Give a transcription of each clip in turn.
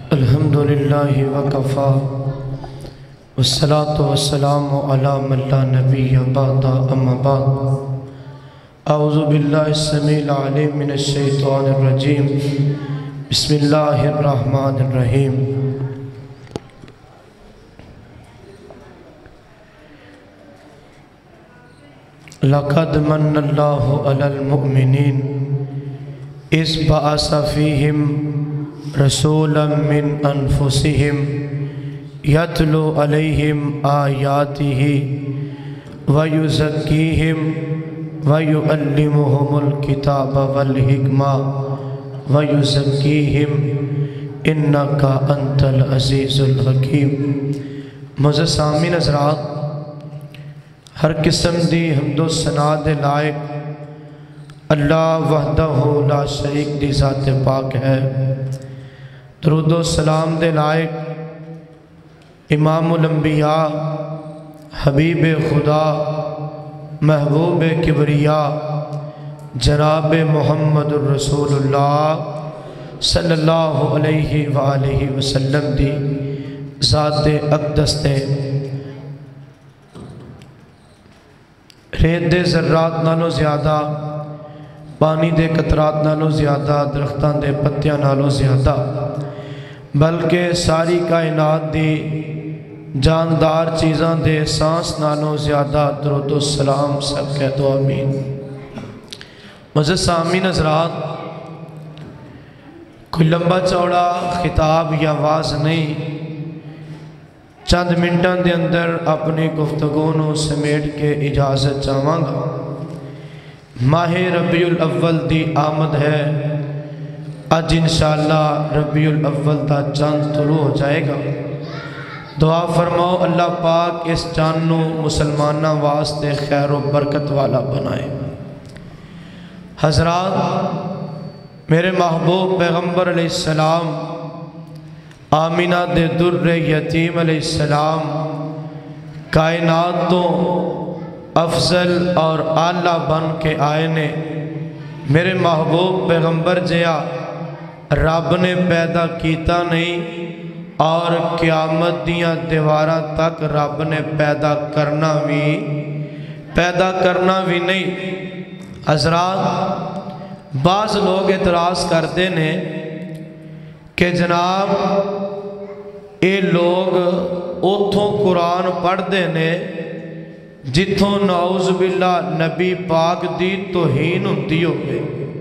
الحمدللہ وکفا والصلاة والسلام علی من لا نبی بعد اما بعد اعوذ باللہ السمیع العلیم من الشیطان الرجیم بسم اللہ الرحمن الرحیم لقد من اللہ علی المؤمنین اذ بعث فیہم رسولا من انفسہم یتلو علیہم آیاتہ ویزکیہم ویعلمہم الکتاب والحکمہ ویزکیہم انکا انت العزیز الحکیم۔ معزز سامعین حضرات، ہر قسم دی حمد و ثنا دے لائق اللہ وحدہ لا شریک دی ذات پاک ہے۔ درود و سلام دے لائق امام الانبیاء حبیب خدا محبوب کبریا جناب محمد الرسول اللہ صلی اللہ علیہ وآلہ وسلم دی ذات اقدس تے ریت دے ذرات نالوں زیادہ، پانی دے قطرات نالوں زیادہ، درختان دے پتیاں نالوں زیادہ، بلکہ ساری کائنات دی جاندار چیزاں دے سانس نالوں زیادہ درود و سلام سب کہہ دو آمین۔ معزز سامعین حضرات، کوئی لمبا چوڑا خطاب یا واز نہیں، چند منٹاں دے اندر اپنی گفتگونوں سمیٹ کے اجازت چاہواں گا۔ ماہ ربیع الاول دی آمد ہے، آج انشاءاللہ ربیع الاول دا چاند طلوع ہو جائے گا۔ دعا فرماؤ اللہ پاک اس چاند نو مسلمانہ واسطے خیر و برکت والا بنائے۔ حضرات، میرے محبوب پیغمبر علیہ السلام آمینہ دے در یتیم علیہ السلام کائنات تو افضل اور اعلیٰ بن کے آئے نے۔ میرے محبوب پیغمبر جیا رب نے پیدا کیتا نہیں اور قیامت دیاں دیواراں تک رب نے پیدا کرنا بھی نہیں۔ حضرات، بعض لوگ اعتراض کرتے نے کہ جناب اے لوگ اتھوں قرآن پڑھ دینے جتھوں نعوذ باللہ نبی پاک دی توہین ہوتی ہوئے،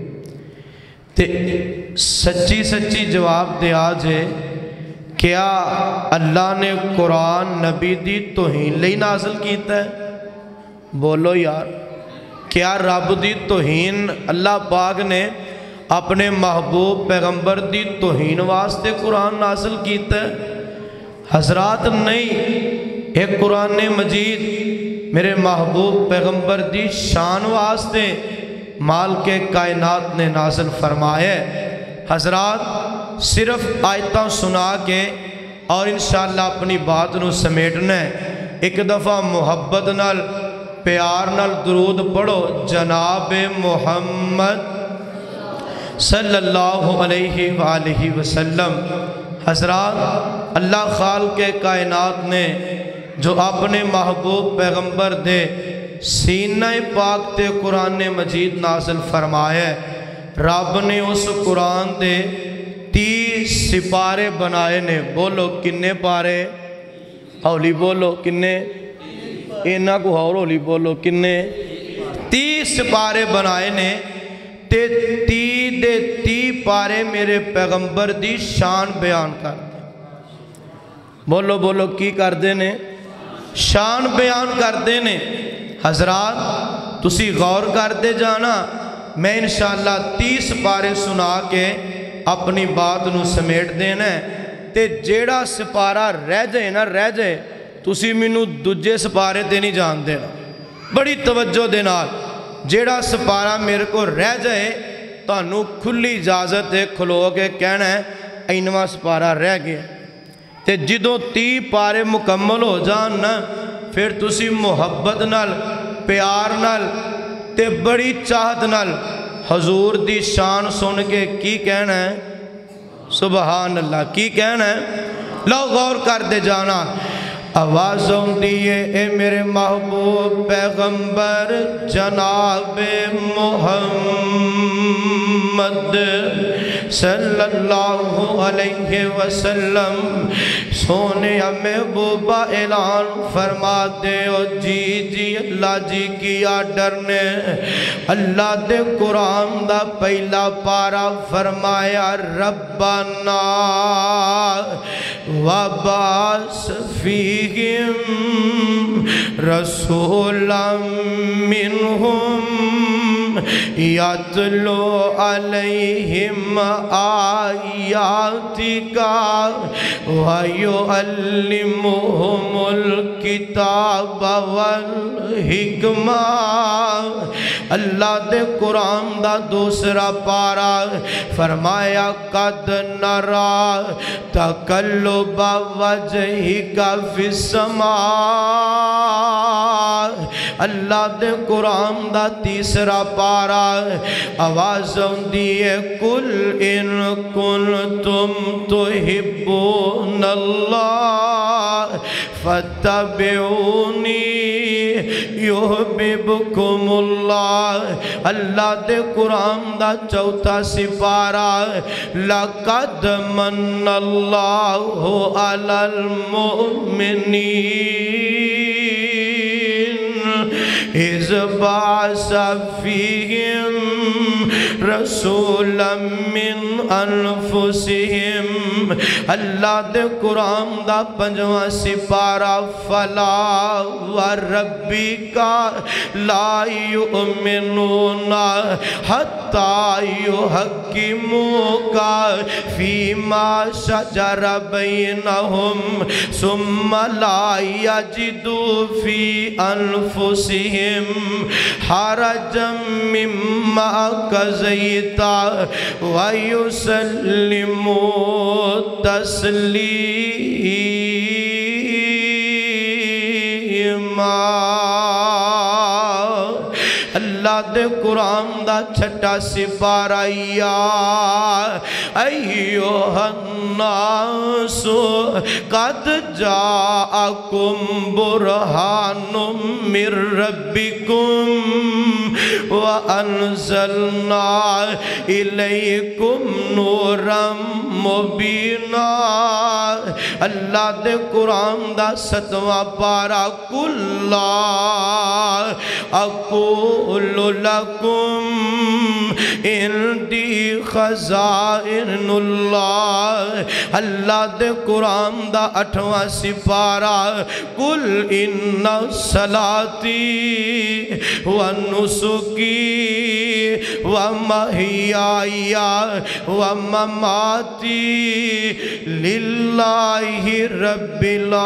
تے سچی سچی جواب دے آجے کیا اللہ نے قرآن نبی دی توہین لئی نازل کیتا ہے؟ بولو یار، کیا رب دی توہین اللہ پاک نے اپنے محبوب پیغمبر دی توہین واسطے قرآن نازل کیتا ہے؟ حضرات نہیں، ایک قرآن مجید میرے محبوب پیغمبر دی شان واسطے مالک کائنات نے نازل فرمایا ہے۔ حضرات، صرف آیتاں سنا کے اور انشاءاللہ اپنی بات نو سمیٹنا ہے۔ ایک دفعہ محبت نال پیار نال درود پڑھو، جناب محمد صلی اللہ علیہ وآلہ وسلم۔ حضرات، اللہ خالق کائنات نے جو اپنے محبوب پیغمبر دے سینہ پاک تے قرآن مجید نازل فرمایا ہے، رب نے اس قرآن دے 30 سپارے بنائے نے۔ بولو کنے پارے؟ ہولی بولو کنے؟ اینا کو ہولی بولو کنے؟ 30 سپارے بنائے نے، تے 30 پارے میرے پیغمبر دی شان بیان کر دے۔ بولو بولو کی کر دے نے؟ شان بیان کر دے نے۔ حضرات، تسی غور کر دے جانا، میں انشاءاللہ 30 پارے سنا کے اپنی بات نو سمیٹ دینا ہے، تے جیڑا سپارہ رہ جائے تسی مینوں دوجے سپارے تے نہیں جان دینا۔ بڑی توجہ دینا، جیڑا سپارہ میرے کو رہ جائے تانوں کھلی اجازت ہے کھلو کے کہنا ہے اینواں سپارہ رہ گیا۔ تے جدوں 30 پارے مکمل ہو جان نا، پھر تسی محبت نال پیار نال تے بڑی چاہت نال حضور دی شان سن کے کی کہنا ہے؟ سبحان اللہ کی کہنا ہے لو غور کر دے جانا آوازوں دیئے اے میرے محبوب پیغمبر جناب محمد صلی اللہ علیہ وسلم سونے محبوبہ اعلان فرما دے او جی جی اللہ جی کی آرڈر نے اللہ دے قرآن دا پہلا پارا فرمایا ربنا وبعث فیہم رسولا منہم یتلو علیہم آیاتک ویعلمہم الکتاب والحکمہ اللہ دے قرآن دا دوسرا پارا فرمایا قد نرا تقلب وجہک فی السماء اللہ دے قرآن دا تیسرا پارا آوازوں دیئے قل ان کنتم تحبون اللہ فاتبعونی یحببکم اللہ اللہ دے قرآن دا چوتھا سپارہ لقد من اللہ علی المؤمنین اذ بعث فیہم رسولا من انفسہم اللہ دے قرآن دا پنجواں سپارہ فلا وربک لا یؤمنون حتی یحکموک فیما شجر بینہم ثم لا یجدوا فی انفسہم حرجا مما قضیت ویسلموا تسلیما اللہ دے قرآن دا چھٹا سپارہ یا ایوہ الناس قد جاءکم برہان من ربکم وَأَنزَلْنَا إِلَيْكُمْ نُورًا مُبِينًا اللہ دے قرآن دا ستواں پارا قُلْ لَا أَقُولُ لَكُمْ عِنْدِي خَزَائِنُ اللَّهِ اللہ دے قرآن دا اٹھواں سپارہ قُلْ إِنَّ صَلَاتِي وَنُسُكِي وَمَحْيَايَ وَمَمَاتِي لِلَّهِ رَبِّ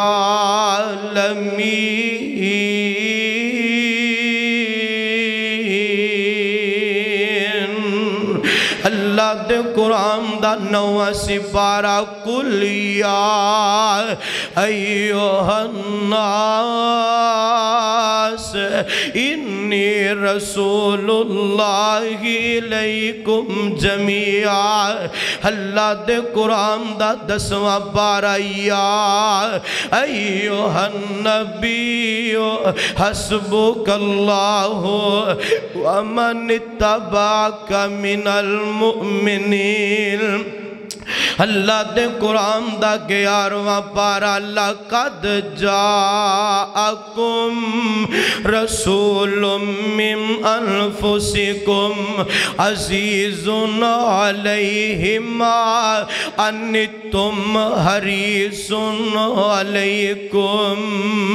العالمين اللہ دے قرآن دا نواں سپارہ قُلْ یا ایوہ الناس انی رسول اللہ علیکم جمیعا اللہ دے قرآن دا دسواں پارہ یا ایوہ النبی حسبک اللہ ومن اتبعک من المؤمنین اللہ دے قرآن دا گیارواں پارا لقد جاءکم رسول من انفسکم عزیز علیہ ما انتم حریص علیکم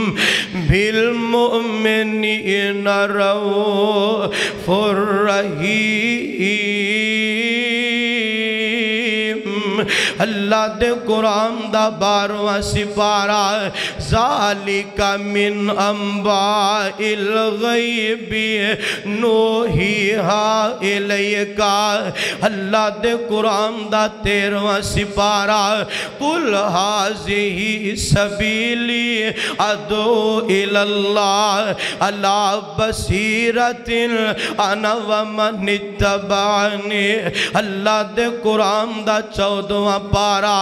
بالمؤمنین رؤوف الرحیم اللہ دے قرآن دا 12واں سپارہ ذالک من انباء الغیب نوحیہا الیکا اللہ دے قرآن دا 13واں سپارہ قل ھذہ سبیلی ادعو الی اللہ علی بصیرۃ انا ومن اتبعنی اللہ دے قرآن دا 14واں پارہ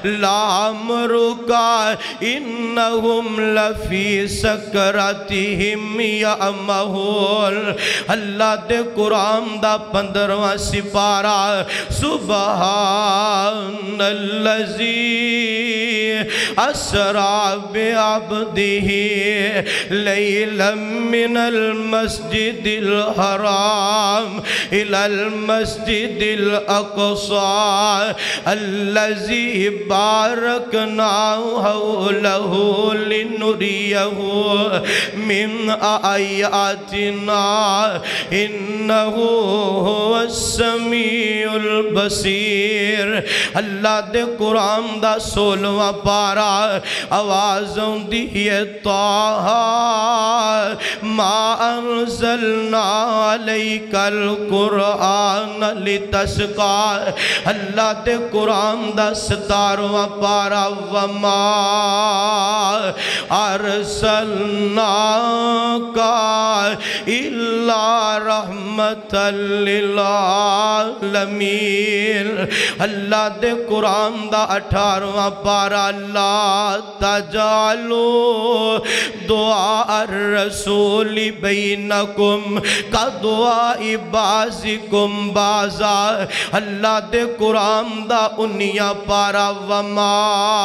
لعمرک انہم لفی سکرتہم یعمہون اللہ دے قرآن دا 15واں سپارہ سبحان الذی اسرا بعبدہ لیلا من المسجد الحرام الى المسجد الاقصى الذي باركنا حوله لنريه من آياتنا إنه هو السميع البصير اللہ دے قرآن دا 16واں پارہ آوازوں دیئے طه ما انزلنا علیک القرآن لتشقى اللہ دے قرآن دا 17واں پارہ وما ارسلناک الا رحمۃ للعالمین اللہ دے قرآن دا 18واں پارہ لا تجعلوا دعاء الرسول بینکم کا دعاء بعضکم بعضا اللہ دے قرآن دا 19واں پارہ وما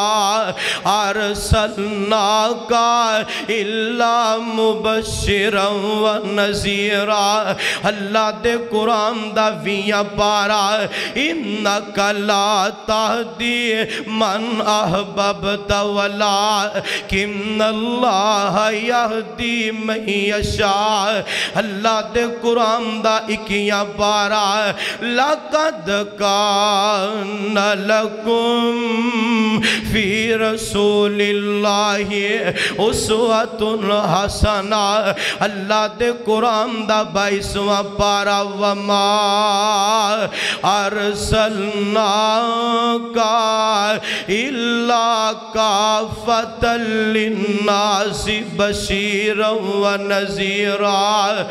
ارسلناک الا مبشرا ونذیرا اللہ دے قرآن دا 20واں پارہ انک لا تہدی من احببت ولکن اللہ یہدی من یشاء اللہ دے قرآن دا 21واں پارہ لقد کان لکم فی رسول اللہ اسوۃ حسنہ اللہ دے قرآن دا 22واں پارہ وما ارسلناک الا کافۃ للناس بشیرا ونذیرا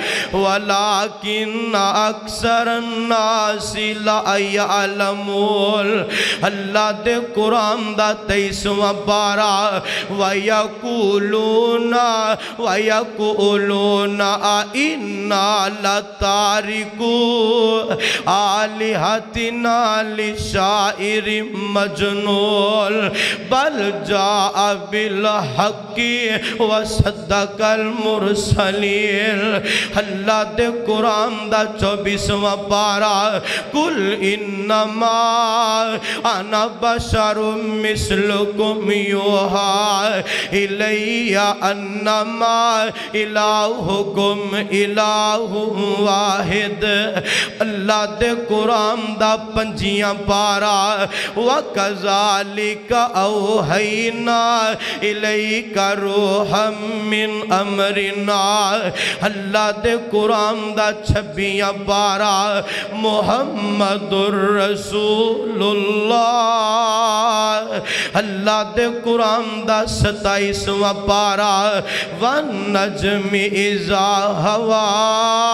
ولکن اکثر الناس لا یعلمون اللہ دے قرآن دا 23واں پارہ وَيَقُولُونَ اِنَّا لَتَارِكُوا آلِهَتِنَا لِشَاعِرٍ مَجْنُونٍ بَلْ جَاءَ بِالْحَقِّ وَصَدَّقَ الْمُرْسَلِينَ اللہ دے قرآن دا 24واں پارہ قُلْ إِنَّمَا أَنَا بَشَرٌ مِثْلُكُمْ يُوحَىٰ إِلَيَّ أَنَّمَا إِلَٰهُكُمْ إِلَٰهٌ وَاحِدٌ اللہ دے قرآن دا 25واں پارہ وَكَذَلِكَ أَوْحَيْنَا إِلَيْكَ رُوحًا مِّنْ أَمْرِنَا اللہ دے قرآن دا 26واں پارہ محمد الرسول اللہ اللہ دے قرآن دا 27واں پارہ وَالنَّجْمِ إِذَا هَوَىٰ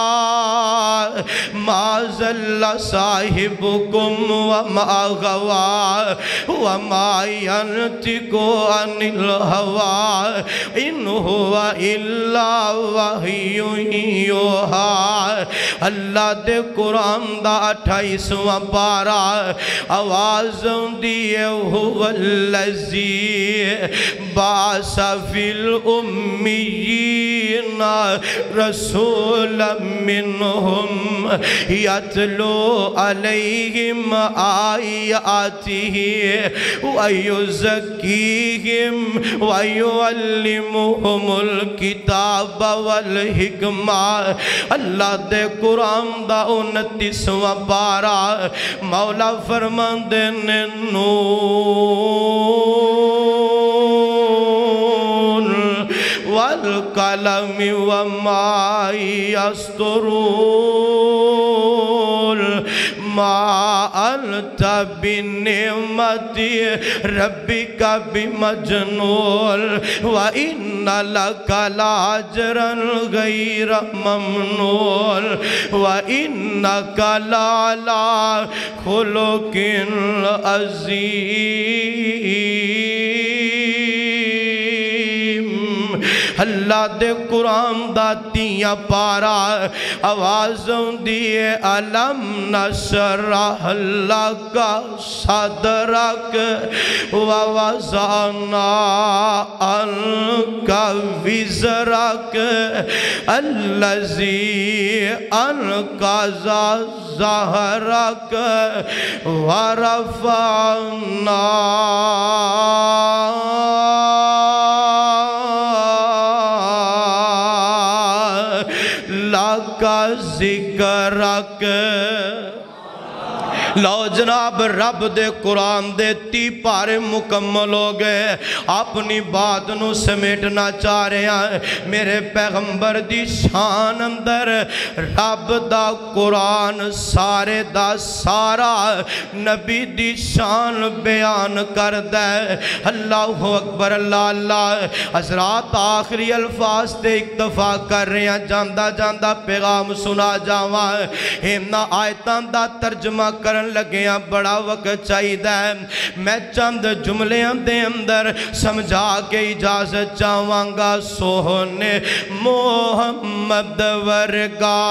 مَا ضَلَّ صَاحِبُكُمْ وَمَا غَوَىٰ وَمَا يَنطِقُ عَنِ الْهَوَىٰ إِنْ هُوَ إِلَّا وَحْيٌ يُوحَىٰ اللہ دے قرآن دا 28واں پارہ آوازوں دیئے هُوَ الَّذِي بَعَثَ فِي الْأُمِّيِّينَ رَسُولًا مِّنْهُمْ يَتْلُو عَلَيْهِمْ آيَاتِهِ وَيُزَكِّيهِمْ وَيُعَلِّمُهُمُ الْكِتَابَ وَالْحِكْمَةَ اللہ دے قرآن دا 29واں پارا مولا فرماندے نے نون والقلم وما يسطرون ما أنت بنعمة ربك بمجنون وإن لك لأجرا غير ممنون وإنك لعلى خلق عظيم اللہ دے قرآن دا 3 پارا آواز دیئے علم نشرح لک صدرک ووضعنا عنک وزرک الذی انقض ظہرک ورفعنا لَكَ ذِكْرَكَ لو جناب رب دے قرآن دے 30 پارے مکمل ہو گئے اپنی بات نو سمیٹنا چاہ رہے ہیں میرے پیغمبر دی شان اندر رب دا قرآن سارے دا سارا نبی دی شان بیان کر دے اللہ اکبر اللہ اللہ حضرات آخری الفاظ تے اکتفا کر رہے ہیں جاندہ جاندہ پیغام سنا جاواں ہمنا آیتان دا ترجمہ کرن لگیاں بڑا وقت چاہی دے میں چند جملیاں دے اندر سمجھا کے اجازت چاہواں گا سوہنے محمد ورگا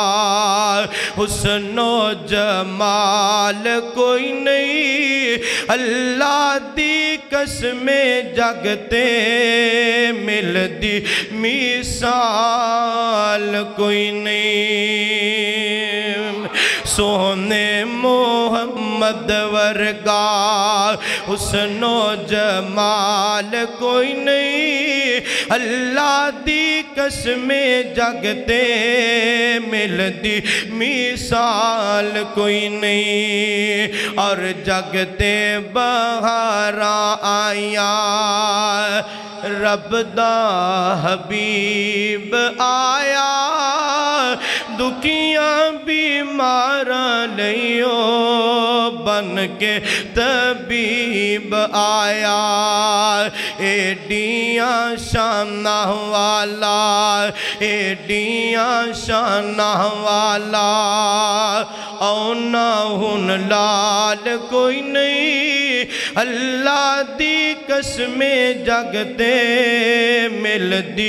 حسن و جمال کوئی نہیں اللہ دی قسم جگتے مل دی مثال کوئی نہیں سونے محمد ورگا حسن و جمال کوئی نہیں اللہ دی قسم جگتے ملتی مثال کوئی نہیں اور جگتے بہاراں آیاں رب دا حبیب آیا دکھیاں بیماراں لئیو بن کے طبیب آیا ایڈیاں شانہ والا ایڈیاں شانہ والا اونا ہن لال کوئی نہیں اللہ دی قسم جگتے مل دی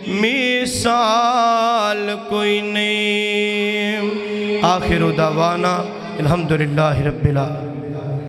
مثال کوئی نہیں آخر دعوانا الحمدللہ رب العالمین